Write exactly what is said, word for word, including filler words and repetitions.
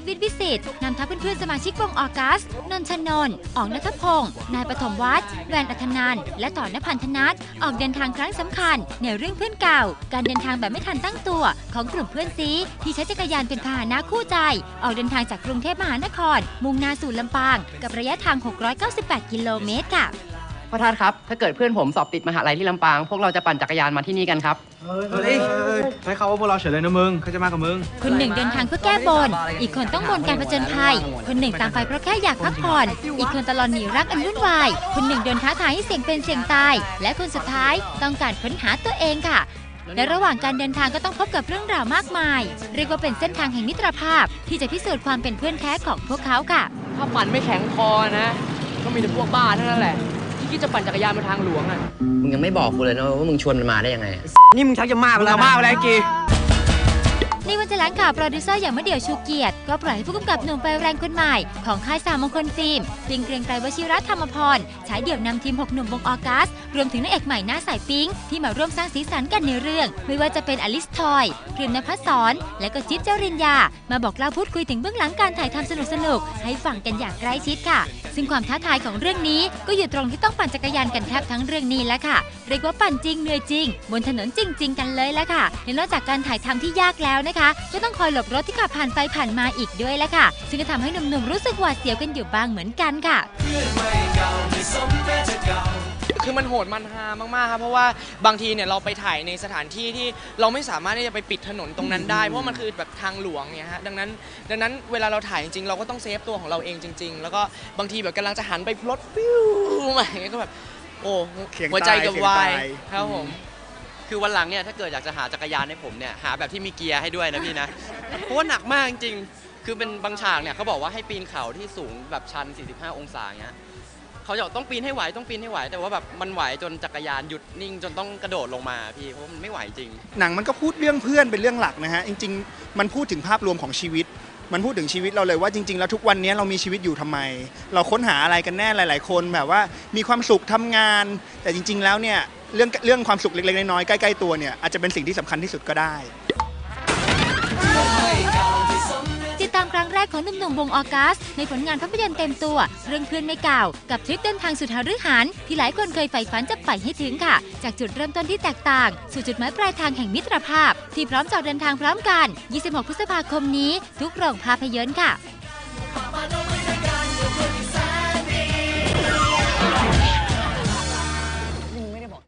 วิทย์วิสิตนำทัพเพื่อนๆสมาชิกวงออกัสนนชนนท์อ๋องณัฐพงศ์นายปฐมวัฒน์แวนอัธนันท์และต่อนพันธนัทออกเดินทางครั้งสำคัญในเรื่องเพื่อนเก่าการเดินทางแบบไม่ทันตั้งตัวของกลุ่มเพื่อนซีที่ใช้จักรยานเป็นพาหนะคู่ใจออกเดินทางจากกรุงเทพมหานครมุ่งหน้าสู่ลำปางกับระยะทางหกร้อยเก้าสิบแปดกิโลเมตรค่ะพ่อท่านครับถ้าเกิดเพื่อนผมสอบติดมหาลัยที่ลำปางพวกเราจะปั่นจักรยานมาที่นี่กันครับเฮ้ยใช้คำว่าพวกเราเฉยเลยนะมึงเขาจะมากับมึงคนหนึ่งเดินทางเพื่อแก้บนอีกคนต้องบนการผจญภัยคนหนึ่งตามไปเพราะแค่อยากพักผ่อนอีกคนตลอดหนีรักอันวุ่นวายคนหนึ่งเดินท้าทายให้เสี่ยงเป็นเสี่ยงตายและคนสุดท้ายต้องการค้นหาตัวเองค่ะและระหว่างการเดินทางก็ต้องพบกับเรื่องราวมากมายเรียกว่าเป็นเส้นทางแห่งมิตรภาพที่จะพิสูจน์ความเป็นเพื่อนแท้ของพวกเขาค่ะถ้าปั่นไม่แข็งพอนะก็มีแต่พวกบ้าเท่านั้นแหละที่คิดจะปั่นจักรยานมาทางหลวงอ่ะมึงยังไม่บอกกูเลยนะว่ามึงชวนมันมาได้ยังไงนี่มึงชักจะมากแล้วมากแล้วกีในวันแถลงข่าวโปรดิวเซอร์อย่างมะเดี่ยวชูเกียรติก็ปล่อยให้ผู้กำกับหนุ่มไฟแรงคนใหม่ของค่ายสามมงคลฟิล์มปิงเกรียงไกรวชิระธรรมพรใช้เดี่ยวนำทีมหกหนุ่มวงออกัสรวมถึงนางเอกใหม่หน้าสายปิ๊งที่มาร่วมสร้างสีสันกันในเรื่องไม่ว่าจะเป็นอลิสทอยพริมณภัสสรและก็จิ๊บเจ้าริญญามาบอกเล่าพูดคุยถึงเบื้องหลังการถ่ายทำสนุกๆให้ฟังกันอย่างใกล้ชิดค่ะซึ่งความท้าทายของเรื่องนี้ก็อยู่ตรงที่ต้องปั่นจักรยานกันแทบทั้งเรื่องนี้แล้วค่ะเรียกว่าปั่นจริงเหนื่อยจริงบนถนนจริงๆกันเลยแล้วค่ะและนอกจากการถ่ายทำที่ยากแล้วนะคะก็ต้องคอยหลบรถที่ขับผ่านไปผ่านมาอีกด้วยแล้วค่ะซึ่งก็ทำให้หนุ่มๆรู้สึกหวาดเสียวกันอยู่บ้างเหมือนกันค่ะคือมันโหดมันฮามากๆครับเพราะว่าบางทีเนี่ยเราไปถ่ายในสถานที่ที่เราไม่สามารถที่จะไปปิดถนนตรงนั้นได้เพราะมันคือแบบทางหลวงเนี่ยฮะดังนั้นดังนั้นเวลาเราถ่ายจริงๆเราก็ต้องเซฟตัวของเราเองจริงๆแล้วก็บางทีแบบกำลังจะหันไปรถฟิวมาอย่างเงี้ยก็แบบโอ้หัวใจกับวายครับผมคือวันหลังเนี่ยถ้าเกิดอยากจะหาจักรยานให้ผมเนี่ยหาแบบที่มีเกียร์ให้ด้วยนะพี่นะเพราะว่าหนักมากจริงๆคือเป็นบางฉากเนี่ยเขาบอกว่าให้ปีนเขาที่สูงแบบชันสี่สิบห้าองศาเงี้ยเขาจะต้องปีนให้ไหวต้องปีนให้ไหวแต่ว่าแบบมันไหวจนจักรยานหยุดนิ่งจนต้องกระโดดลงมาพี่เพราะมันไม่ไหวจริงหนังมันก็พูดเรื่องเพื่อนเป็นเรื่องหลักนะฮะจริงๆมันพูดถึงภาพรวมของชีวิตมันพูดถึงชีวิตเราเลยว่าจริงๆแล้วทุกวันนี้เรามีชีวิตอยู่ทำไมเราค้นหาอะไรกันแน่หลายๆคนแบบว่ามีความสุขทำงานแต่จริงๆแล้วเนี่ยเรื่องเรื่องความสุขเล็กๆน้อยๆใกล้ๆตัวเนี่ยอาจจะเป็นสิ่งที่สำคัญที่สุดก็ได้ติดตามครั้งแรกของหนุ่มๆวงออกัสในผลงานภาพยนตร์เต็มตัวเรื่องเพื่อนไม่เก่ากับทริปเดินทางสุดหฤหันที่หลายคนเคยใฝ่ฝันจะไปให้ถึงค่ะจากจุดเริ่มต้นที่แตกต่างสู่จุดหมายปลายทางแห่งมิตรภาพที่พร้อมจะเดินทางพร้อมกันยี่สิบหกพฤษภาคมนี้ทุกโรงภาพยนตร์ค่ะ